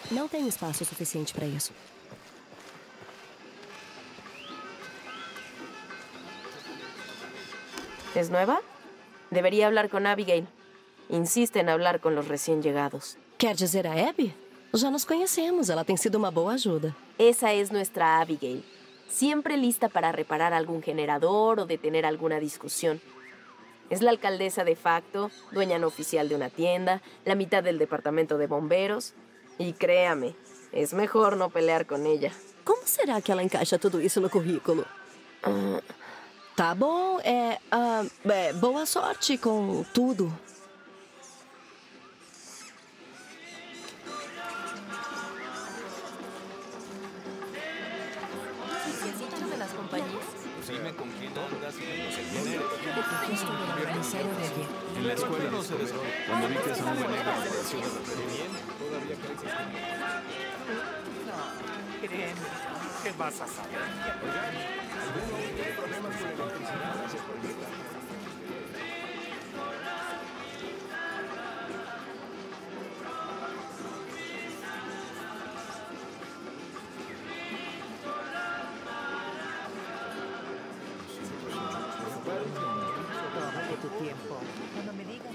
Não tem espaço suficiente para isso. ¿Es nueva? Debería hablar con Abigail. Insiste en hablar con los recién llegados. Quer dizer a Abby? Já nos conhecemos, ela tem sido uma boa ajuda. Esa es nuestra Abigail. Siempre lista para reparar algún generador o detener alguna discusión. Es la alcaldesa de facto, dueña no oficial de una tienda, la mitad del departamento de bomberos. Y créame, es mejor no pelear con ella. Como será que ela encaixa tudo isso no currículo? Tá bom, boa sorte com tudo. En la escuela no se descubrió. Cuando vi que esa nube negra apareció de repente. No, créeme. ¿Qué vas a saber? Tu tiempo. Cuando me digas.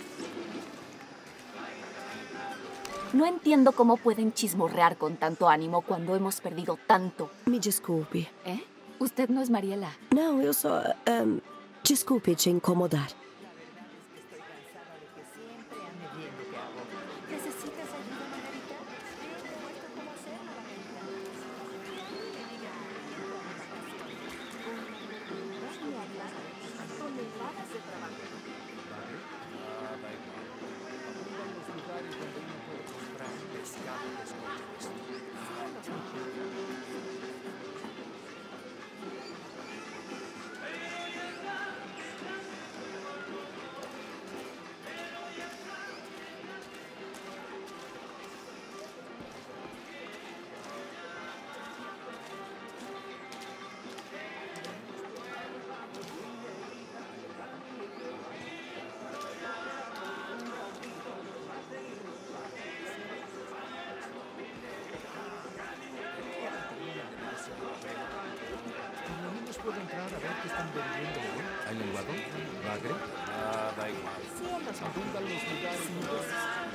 No entiendo cómo pueden chismorrear con tanto ánimo cuando hemos perdido tanto. Me desculpe. ¿Eh? ¿Usted no es Mariela? Não, eu só... desculpe te incomodar. Estoy cansada de que siempre ande viendo qué hago. ¿Necesitas ayuda, Margarita? Te he puesto cómo hacerlo, toneladas de trabajo. ¿Puedo entrar a ver qué están vendiendo hoy? ¿Hay lenguado? ¿Bagre? Da igual. Cielos, Abundan los lugares.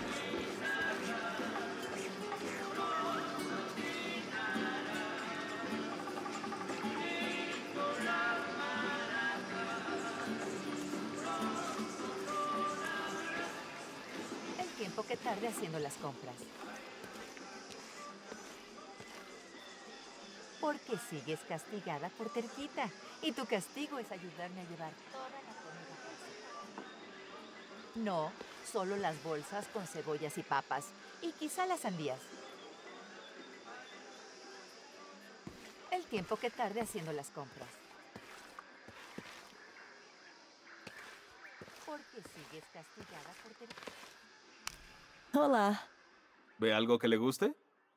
el tiempo que tarde haciendo las compras. Porque sigues castigada por terquita. Y tu castigo es ayudarme a llevar toda la comida a casa. No, solo las bolsas con cebollas y papas. Y quizá las sandías. El tiempo que tarde haciendo las compras. Porque sigues castigada por terquita. Olá. ¿Ve algo que le guste?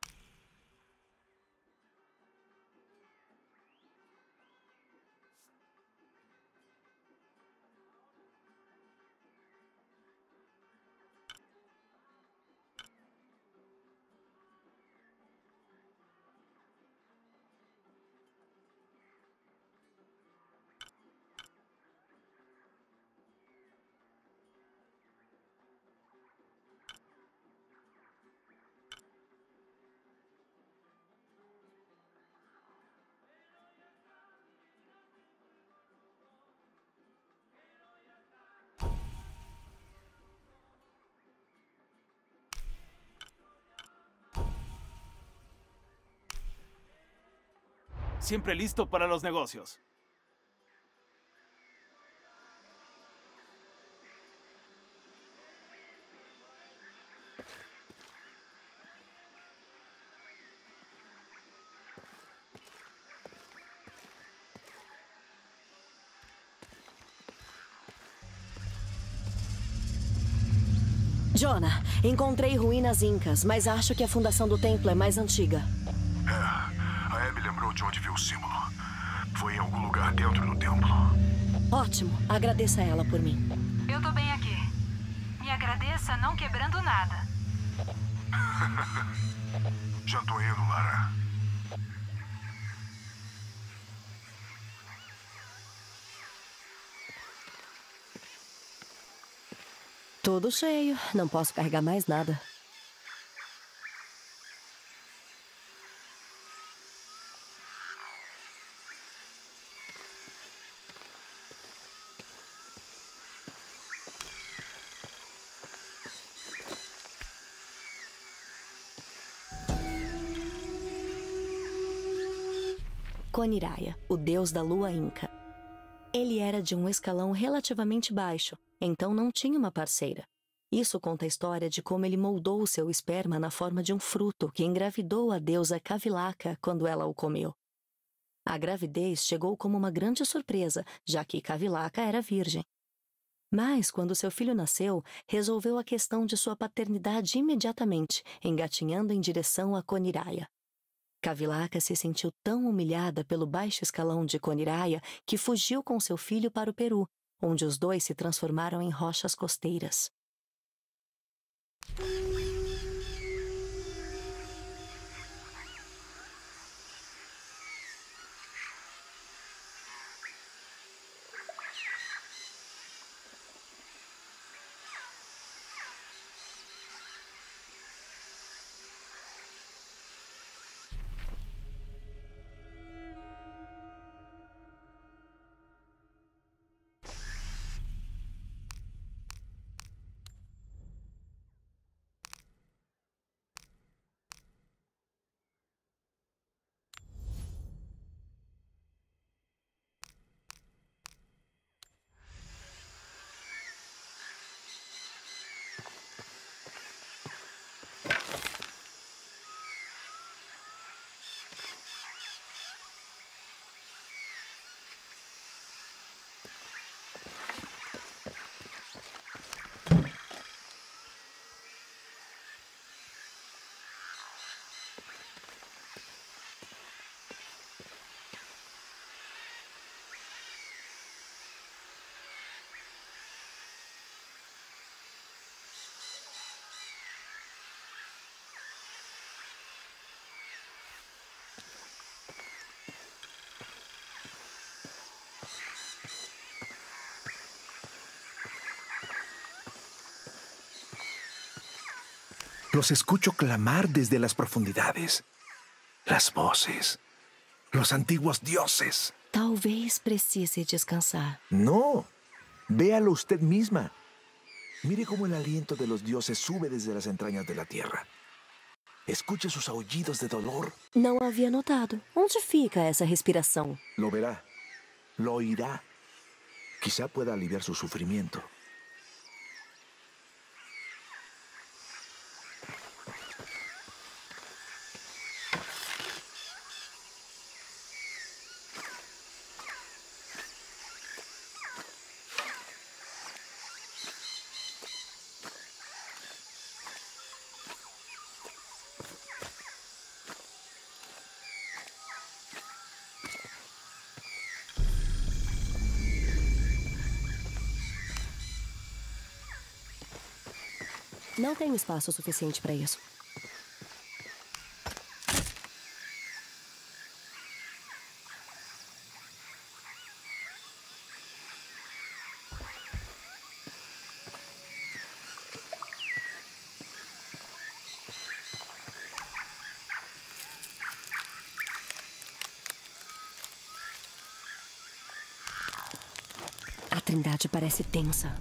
Siempre listo para los negocios. Jonah, encontrei ruínas incas, mas acho que a fundação do templo é mais antiga. A Abby lembrou de onde viu o símbolo. Foi em algum lugar dentro do templo. Ótimo, agradeça a ela por mim. Eu tô bem aqui. Me agradeça não quebrando nada. Já tô indo, Lara. Tudo cheio. Não posso carregar mais nada. Coniraia, o deus da lua inca. Ele era de um escalão relativamente baixo, então não tinha uma parceira. Isso conta a história de como ele moldou o seu esperma na forma de um fruto que engravidou a deusa Kavilaka quando ela o comeu. A gravidez chegou como uma grande surpresa, já que Kavilaka era virgem. Mas, quando seu filho nasceu, resolveu a questão de sua paternidade imediatamente, engatinhando em direção a Coniraia. Kavilaka se sentiu tão humilhada pelo baixo escalão de Coniraia que fugiu com seu filho para o Peru, onde os dois se transformaram em rochas costeiras. Los escucho clamar desde las profundidades. Las voces. Los antiguos dioses. Talvez precise descansar. No. Véalo usted misma. Mire cómo el aliento de los dioses sube desde las entrañas de la tierra. Escuche sus aullidos de dolor. Não havia notado. Onde fica essa respiração? Lo verá. Lo oirá. Quizá pueda aliviar su sufrimiento. Não tenho espaço suficiente para isso. A Trindade parece tensa.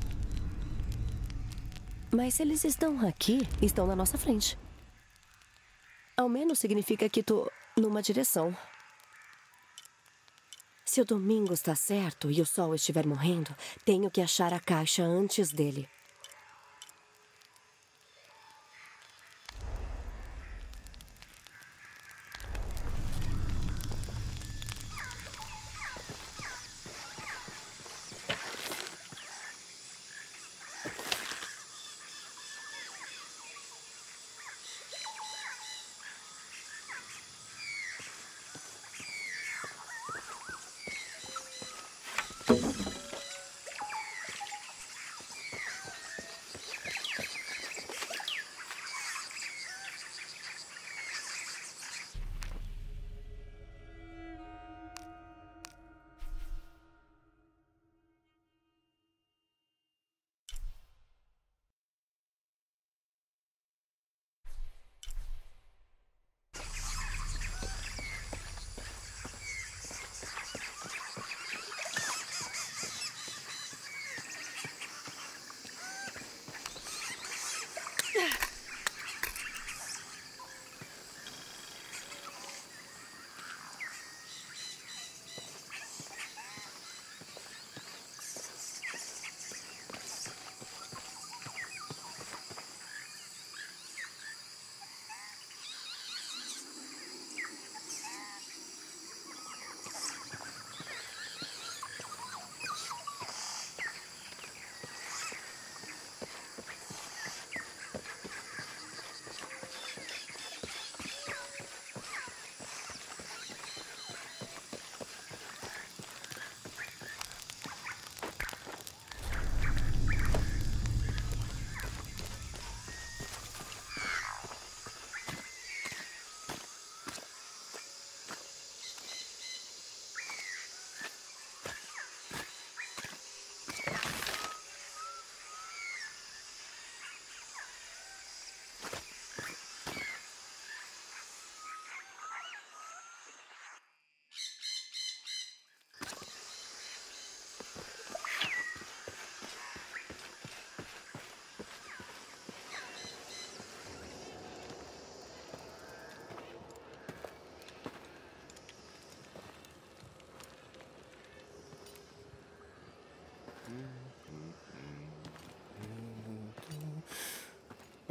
Mas se eles estão aqui, estão na nossa frente. Ao menos significa que tô numa direção. Se o domingo está certo e o sol estiver morrendo, tenho que achar a caixa antes dele.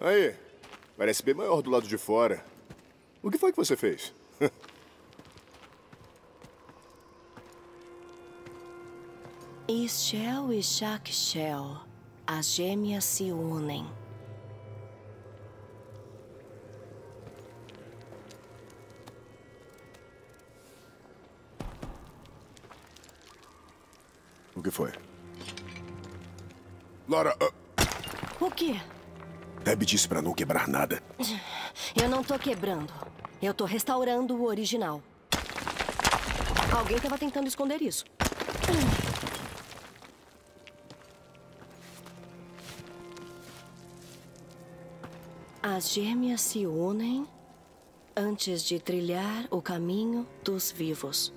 Aí, parece bem maior do lado de fora. O que foi que você fez? Ischel e Shakshel, as gêmeas se unem. O que foi? Lara... O quê? Abby disse pra não quebrar nada. Eu não tô quebrando. Eu tô restaurando o original. Alguém tava tentando esconder isso. As gêmeas se unem antes de trilhar o caminho dos vivos.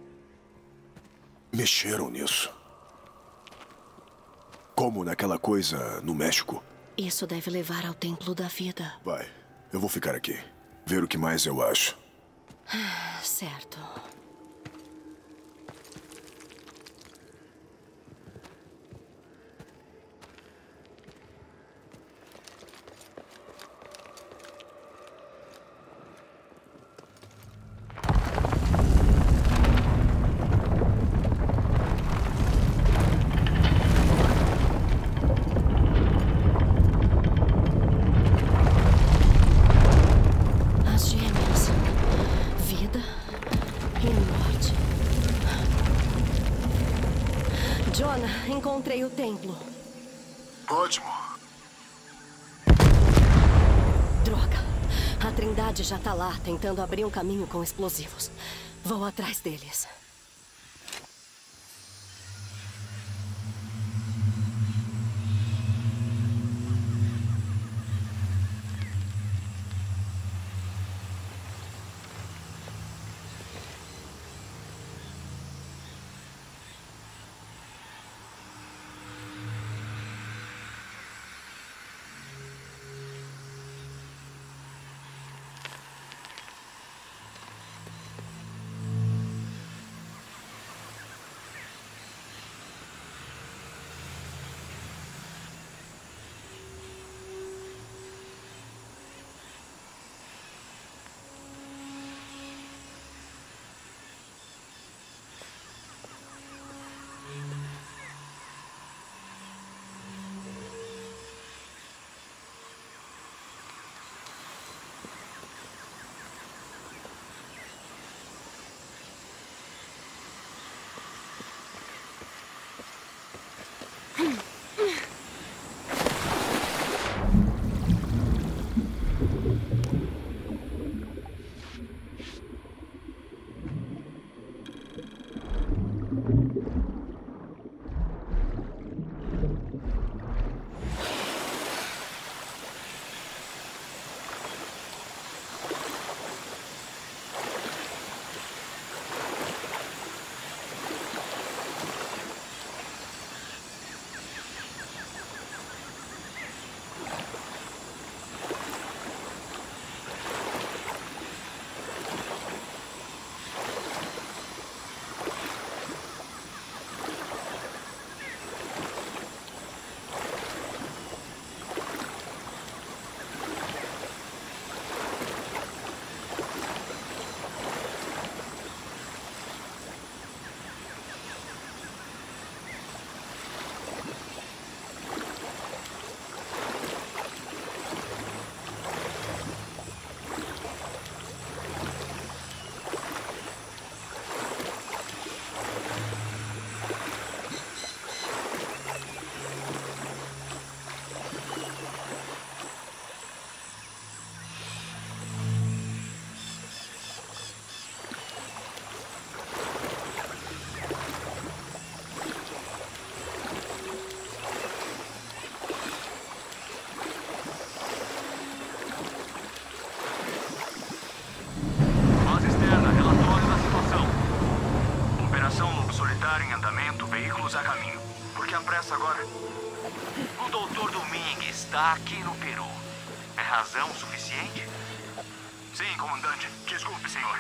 Mexeram nisso. Como naquela coisa no México. Isso deve levar ao Templo da Vida. Vai, eu vou ficar aqui. Ver o que mais eu acho. Certo. As gêmeas. Vida e morte. Jonah, encontrei o templo. Ótimo. Droga. A Trindade já tá lá, tentando abrir um caminho com explosivos. Vou atrás deles. Em andamento, veículos a caminho. Por que a pressa agora? O Dr. Domingue está aqui no Peru. É razão suficiente? Sim, comandante. Desculpe, senhor.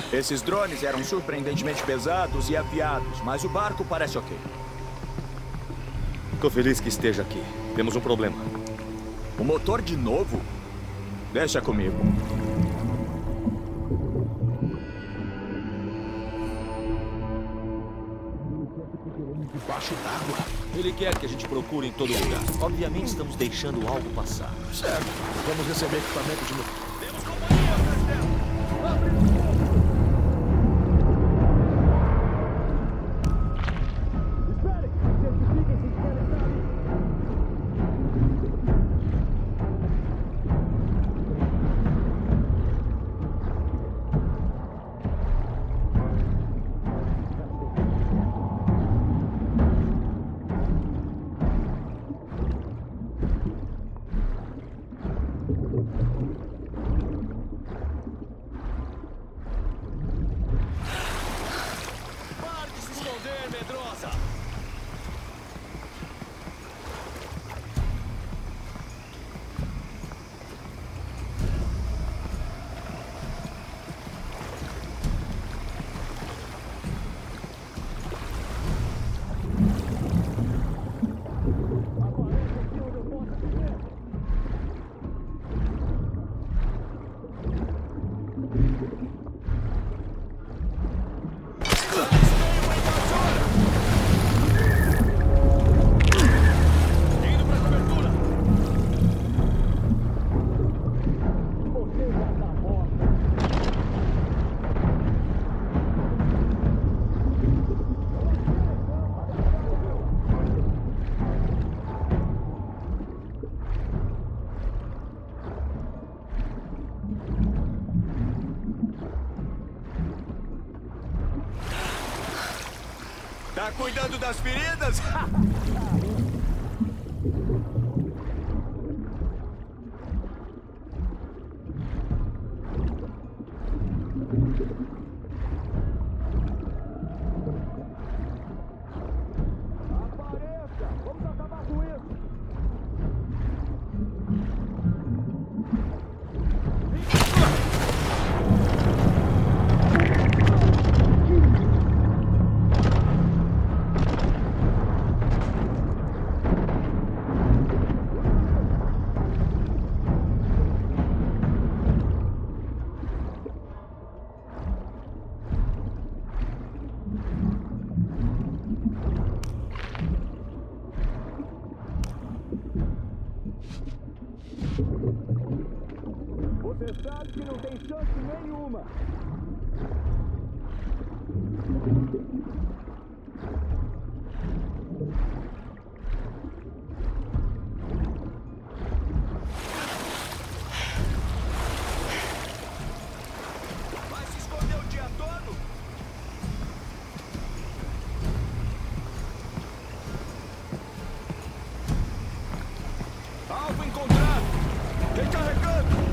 Esses drones eram surpreendentemente pesados e afiados, mas o barco parece ok. Tô feliz que esteja aqui. Temos um problema. O motor de novo? Deixa comigo. Debaixo d'água. Ele quer que a gente procure em todo lugar. Obviamente estamos deixando algo passar. Certo. Vamos receber equipamento de novo. Temos companhia, Castelo! Abre! Tá cuidando das feridas? Você sabe que não tem chance nenhuma. Vai se esconder o dia todo? Alvo encontrado! Recarregando!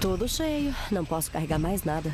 Tudo cheio. Não posso carregar mais nada.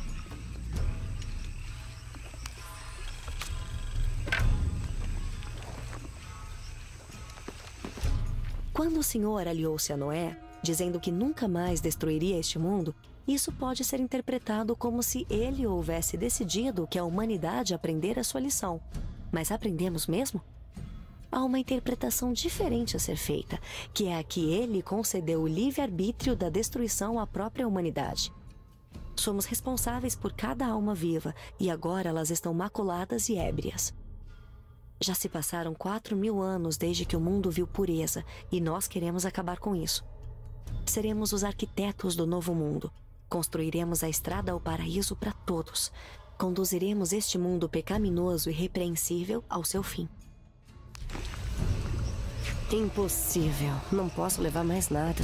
Quando o Senhor aliou-se a Noé, dizendo que nunca mais destruiria este mundo, isso pode ser interpretado como se ele houvesse decidido que a humanidade aprendera sua lição. Mas aprendemos mesmo? Há uma interpretação diferente a ser feita, que é a que ele concedeu o livre-arbítrio da destruição à própria humanidade. Somos responsáveis por cada alma viva, e agora elas estão maculadas e ébrias. Já se passaram 4.000 anos desde que o mundo viu pureza, e nós queremos acabar com isso. Seremos os arquitetos do novo mundo. Construiremos a estrada ao paraíso para todos. Conduziremos este mundo pecaminoso e repreensível ao seu fim. Impossível. Não posso levar mais nada.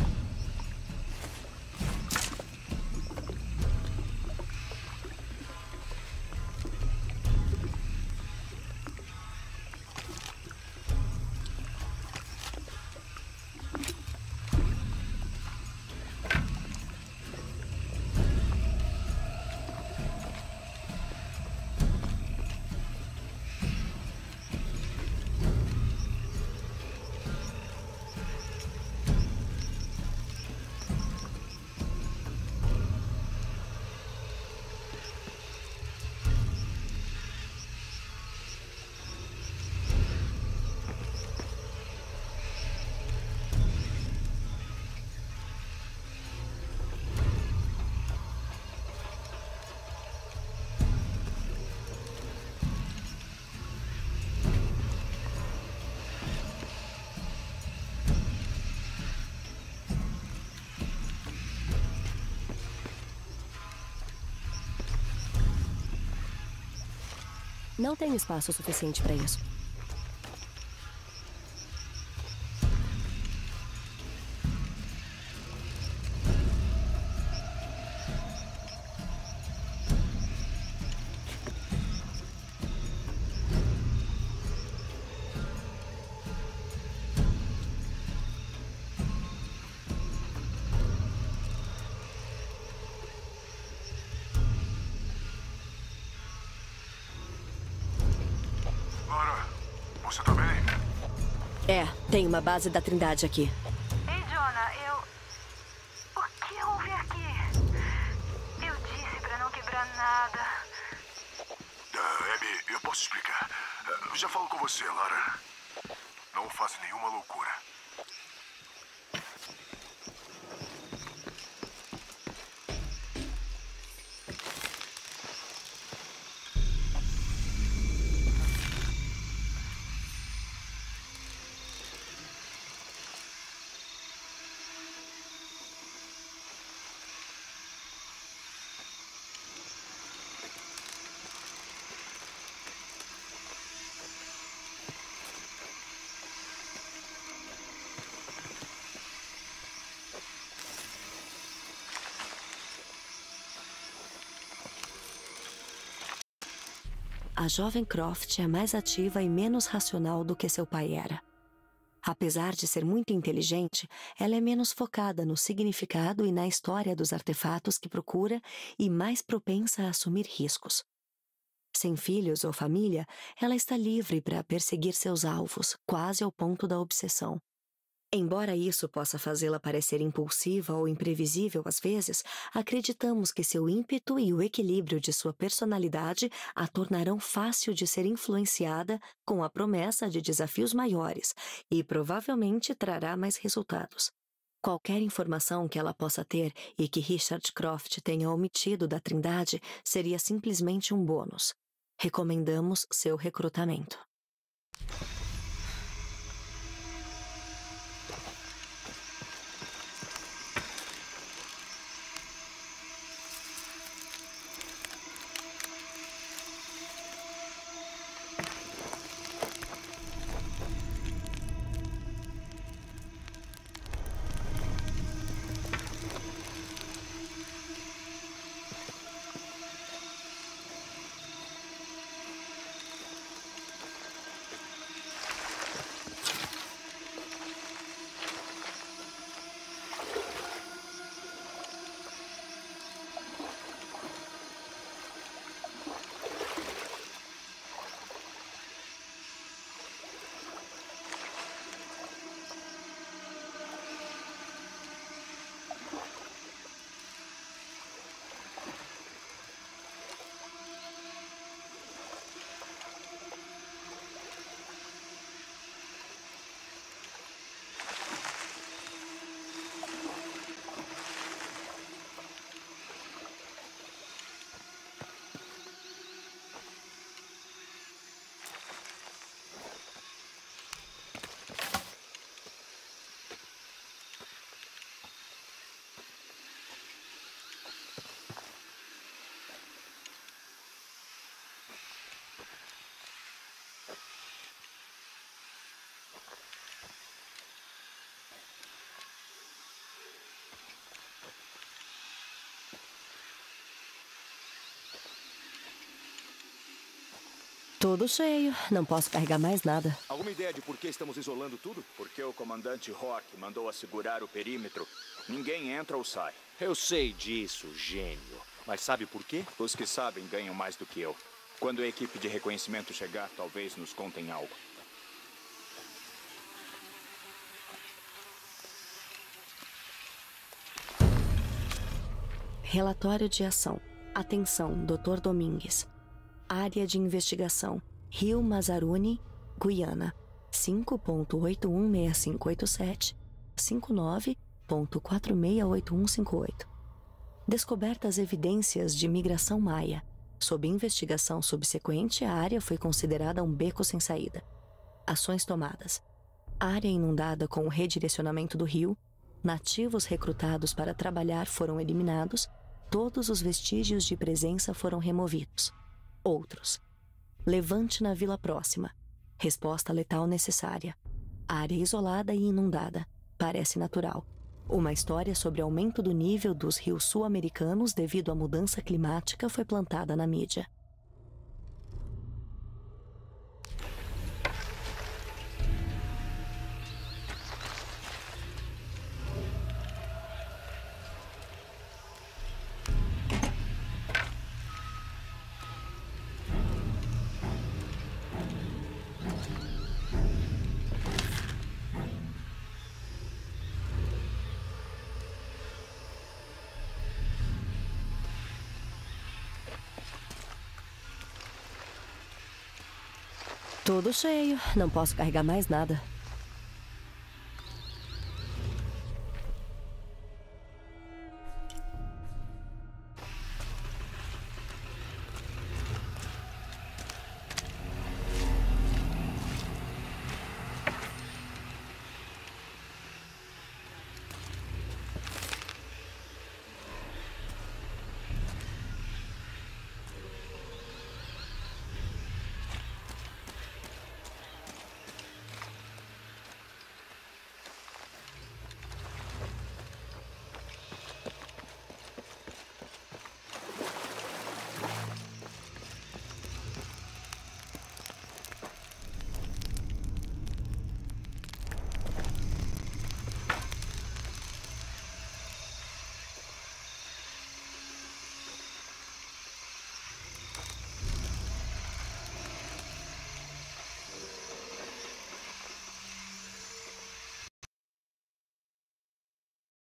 Não tenho espaço suficiente para isso. Você tá bem? É, tem uma base da Trindade aqui. Ei, Jonah, O que houve aqui? Eu disse pra não quebrar nada. Abby, eu posso explicar. Já falo com você, Lara. Não faça nenhuma loucura. A jovem Croft é mais ativa e menos racional do que seu pai era. Apesar de ser muito inteligente, ela é menos focada no significado e na história dos artefatos que procura e mais propensa a assumir riscos. Sem filhos ou família, ela está livre para perseguir seus alvos, quase ao ponto da obsessão. Embora isso possa fazê-la parecer impulsiva ou imprevisível às vezes, acreditamos que seu ímpeto e o equilíbrio de sua personalidade a tornarão fácil de ser influenciada com a promessa de desafios maiores e provavelmente trará mais resultados. Qualquer informação que ela possa ter e que Richard Croft tenha omitido da Trindade seria simplesmente um bônus. Recomendamos seu recrutamento. Tudo cheio. Não posso carregar mais nada. Alguma ideia de por que estamos isolando tudo? Porque o comandante Rock mandou assegurar o perímetro. Ninguém entra ou sai. Eu sei disso, gênio. Mas sabe por quê? Os que sabem ganham mais do que eu. Quando a equipe de reconhecimento chegar, talvez nos contem algo. Relatório de ação. Atenção, Dr. Domingues. Área de investigação. Rio Mazaruni, Guiana. 5.816587, 59.468158. Descobertas evidências de migração maia. Sob investigação subsequente, a área foi considerada um beco sem saída. Ações tomadas. Área inundada com o redirecionamento do rio. Nativos recrutados para trabalhar foram eliminados. Todos os vestígios de presença foram removidos. Outros. Levante na vila próxima. Resposta letal necessária. Área isolada e inundada. Parece natural. Uma história sobre aumento do nível dos rios sul-americanos devido à mudança climática foi plantada na mídia. Tudo cheio. Não posso carregar mais nada.